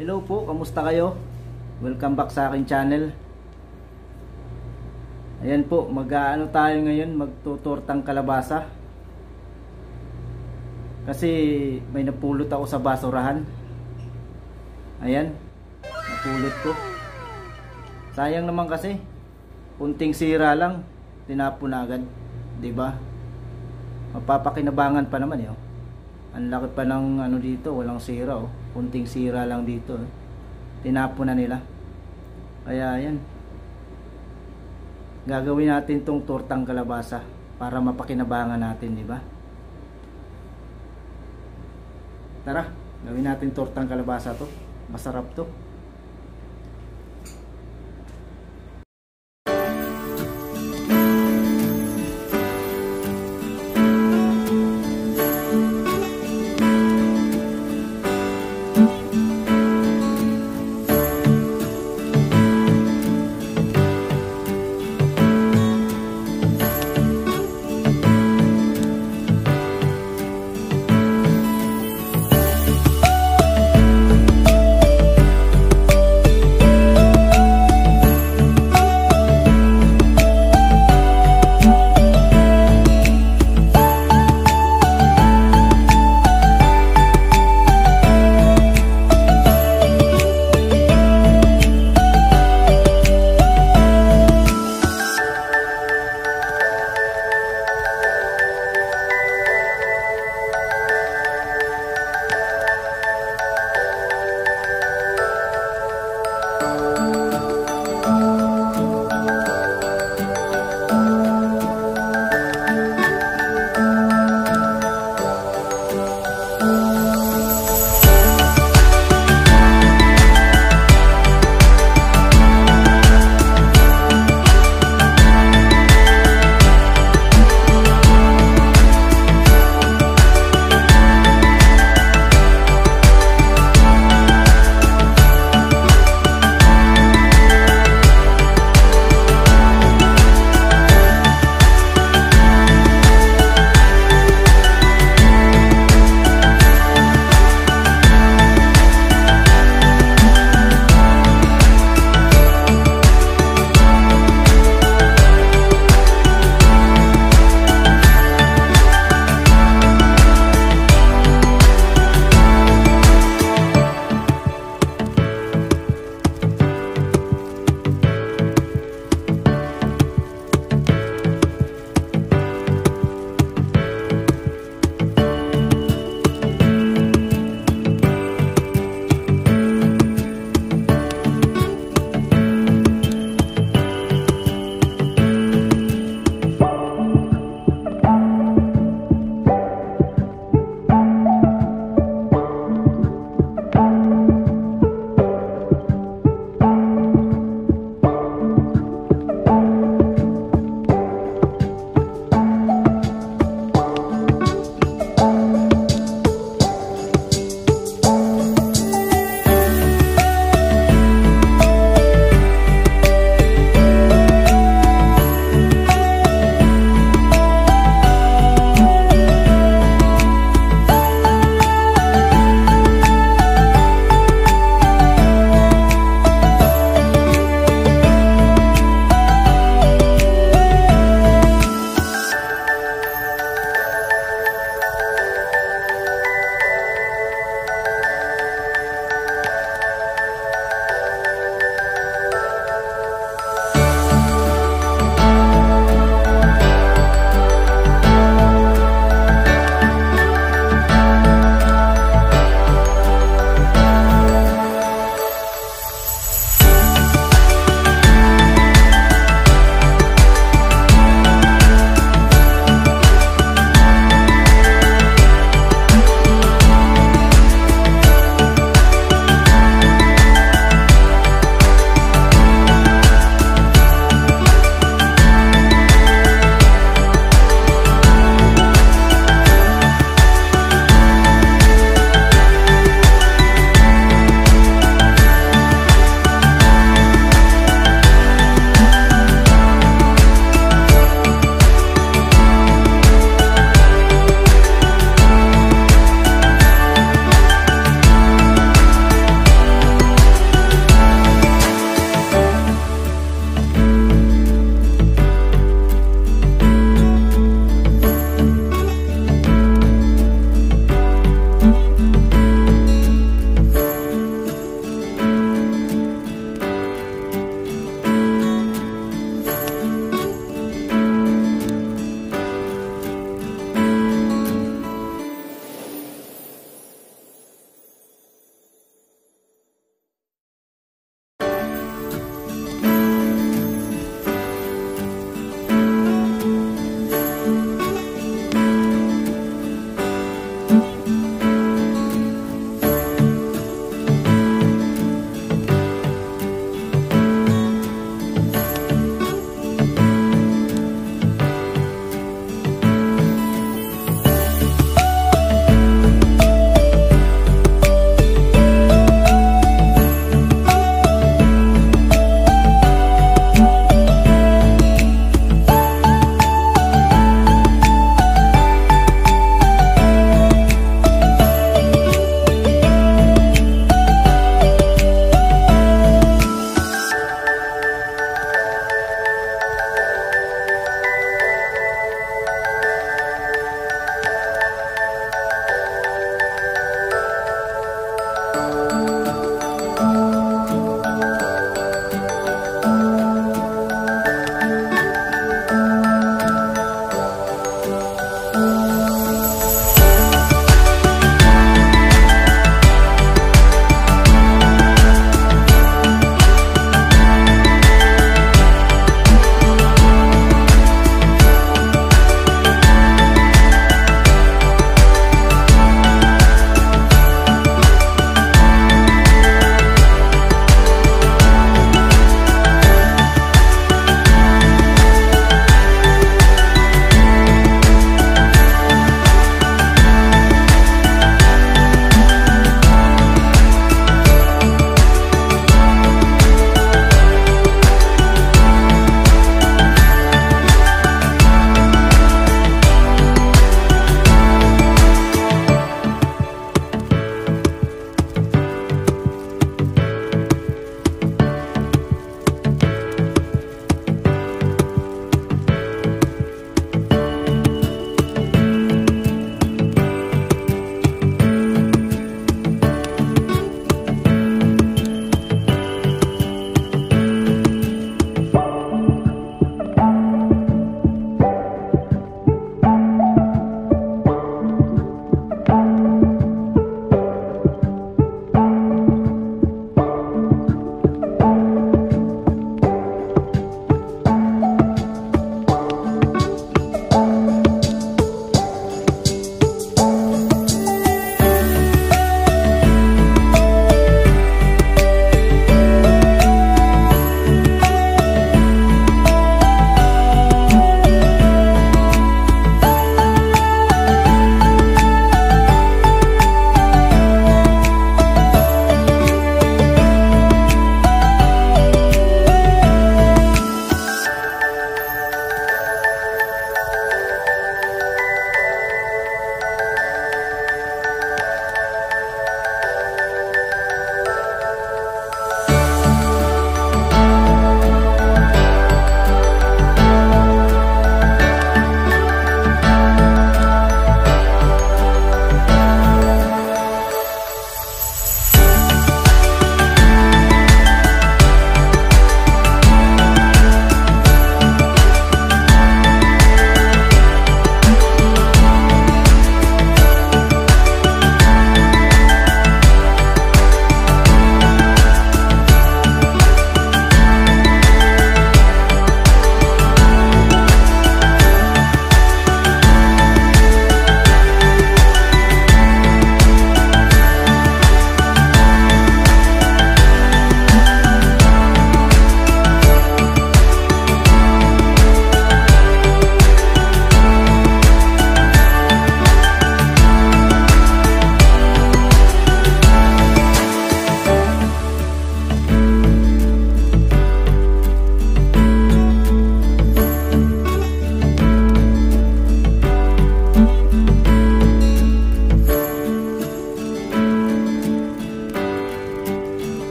Hello po, kamusta kayo? Welcome back sa aking channel. Ayan po, mag-aano tayo ngayon, magtutortang kalabasa. Kasi may napulot ako sa basurahan. Ayan, napulot ko. Sayang naman kasi, kunting sira lang, tinapon agad, 'di ba? Mapapakinabangan pa naman 'yo. Ang laki pa ng ano dito, walang sira oh. Kunting sira lang dito. Tinapon na nila. Kaya ayan. Gagawin natin tong tortang kalabasa para mapakinabangan natin, di ba? Tara, gawin natin tortang kalabasa to. Masarap to.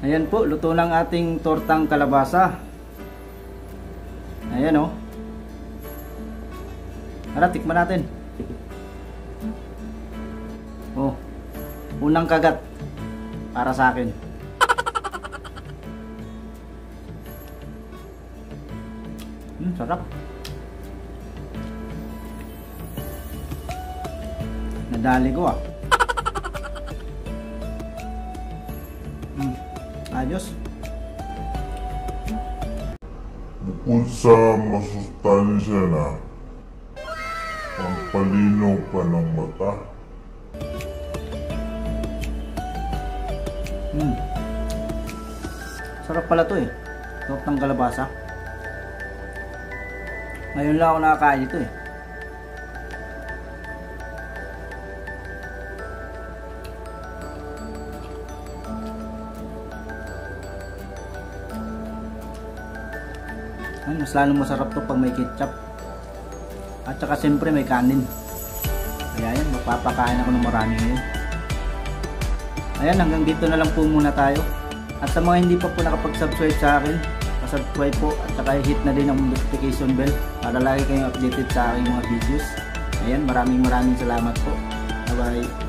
Ayan po, luto ng ating tortang kalabasa. Ayan o. Tara, tikman natin. Oh, unang kagat para sa akin. Sarap. Nadali ko ah. Ayos. Bukod sa masustansya na, pampalinaw pa ng mata. Sarap pala to eh. Tortang kalabasa. Ngayon lang ako nakakain ito eh. Ay, mas lalong masarap to pag may ketchup. At saka siyempre may kanin. Kaya yan, mapapakain ako ng marami ngayon. Ayan, hanggang dito na lang po muna tayo. At sa mga hindi pa po nakapag-subscribe sa akin, subscribe po at saka hit na din ang notification bell para lagi kayong updated sa aking mga videos. Ayan, maraming salamat po. Bye bye.